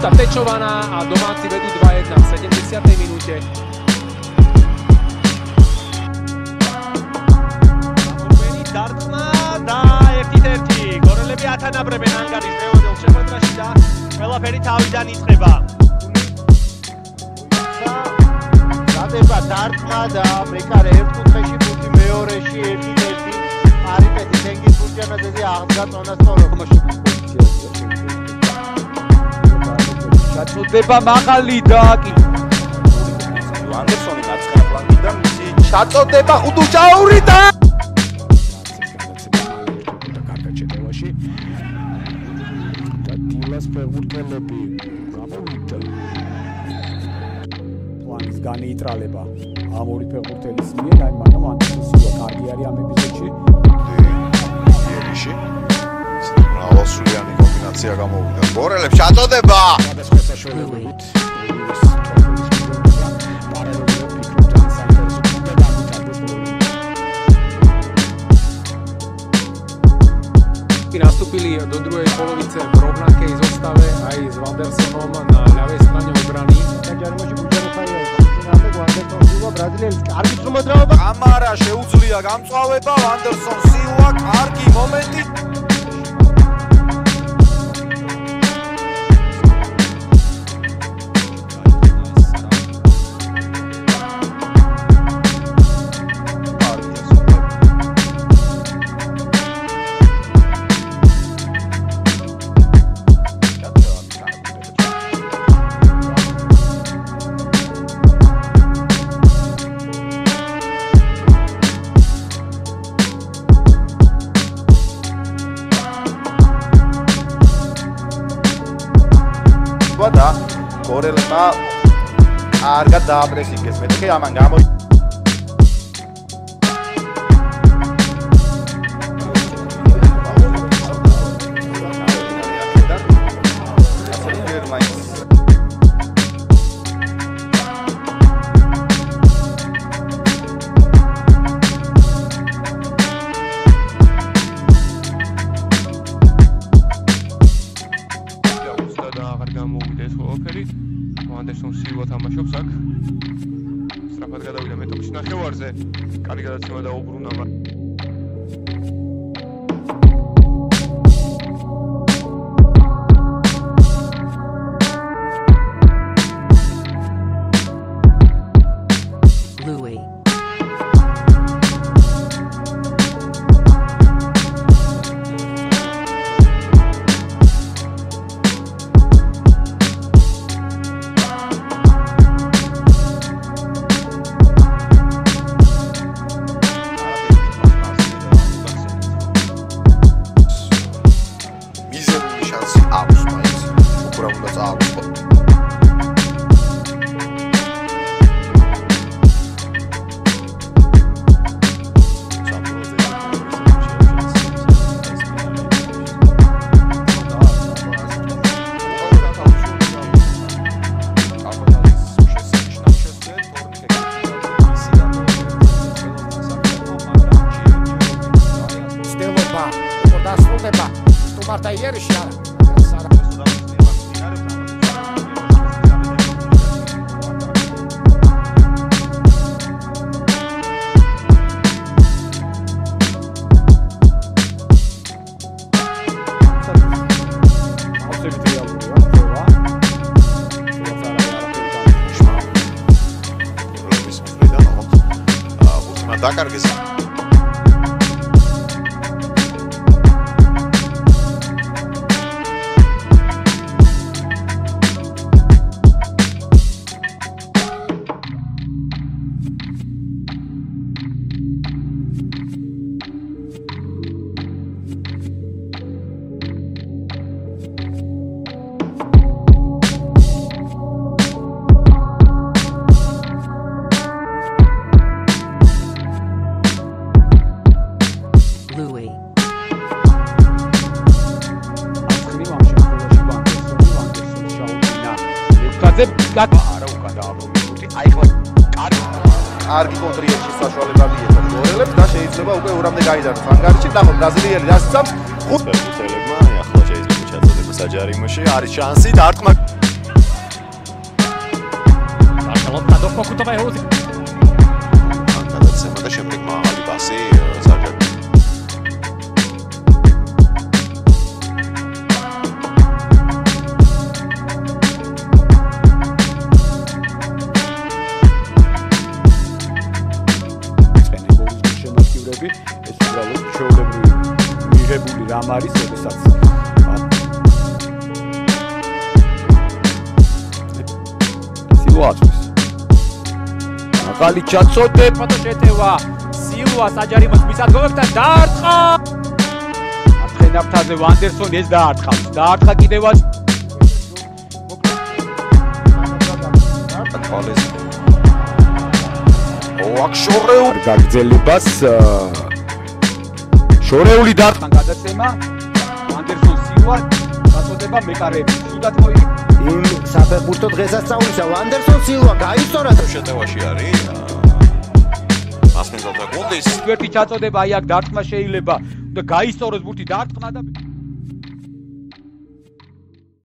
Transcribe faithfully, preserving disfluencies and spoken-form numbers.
Minúta tečovaná a domáci vedú dva jedna v sedemdesiatej minúte. დარტყმა და ერთ-ერთი გორელები ათანაბრებენ ანგარის მეოთხე შეხვედრაში და ყველაფერი თავიდან იწყება. დადება დარტყმა და მეკარე ერთ კუთხეში ფუთი მეორეში ერთ-ერთი არიფეთი თენგის ფუჭანაძეზე აღდგა წონასწორო მოშობილი პოზიციაზე. ჩაწოდება მაღალი და ანდერსონი მარცხენა ფლანგიდან მისი ჩაწოდება ხუდუჭაურიდან დილას ფეხბურთელები გამოვიდა პლანის განეიტრალება ამ ორი ფეხბურთელის მიერ, აი მაგრამ ანდერსონი კარგი არის ამ ეპიზოდში. იერიში მრავალსულიანი კომბინაცია გამოვიდა. გორელებს ჩაწოდება სხვადასხვა საშუალებებით Наступили до другой половицы ровненькие изоставы, а из Вандерсоном на левой стороне обороны. ჯარიმოში გუჯეროხაია ფინალზე ვანდერსონ სილვა ბრაზილიელის კარგი წრომադրაობა. კამარა შეუძლია გამწვავება ვანდერსონ სილვა კარგი მომენტი და გორელებმა კარგად დააპრესინგეს. მეთქე ამან გამო ანდერსონ სილვა თამაშობს აქ. სწრაფად გადავიდა მეტოქის ნახევარზე. კარგი გადაცემა და უბრუნა. Louis. დასრულდება სტუმართა იერიში არა დაკარგეს Louis. კარგი კონტრიექში საშუალება მიეცა გორელებს და შეიძლება უკვე ორამდე გაიდაროს ანგარიში და ბრაზილიელი დასწამს ხუთ ფეხბურთელებმა ახლა შეიძლება ჩაწოდება საჯარიმოში არის შანსი დარტყმა მოხუთა მეჰუზი. გადაცემა და შემდეგ მაღალი პასი საჯარი. შემოქმედები ეს უბრალოდ ჩვეულებრივი მიღებული რამ არის, როდესაც სილვათვის მაღალი ჩაწოდება და შეტევა სილვა საჯარიმოს მისადგომებთან დაარტყა ათხენაფთაზე ვანდერსონი ეს დაარტყავს დაარტყა კიდევაც თვალეს ოაქშორეულ გაგრძელებას შორეული დარტყა გადაცემა ვანდერსონ სილვა ჩაწოდება მეკარეები სუდად მოი იმ საფეხბურთო დღესასწაულისა ვანდერსონ სილვა გაიწორა შეტევაში არის მასპინძელთა გუნდის ერთი ჩაწოდება აი აქ დარტყმა შეიძლება და გაისწოროს ბურთი დარტყმა და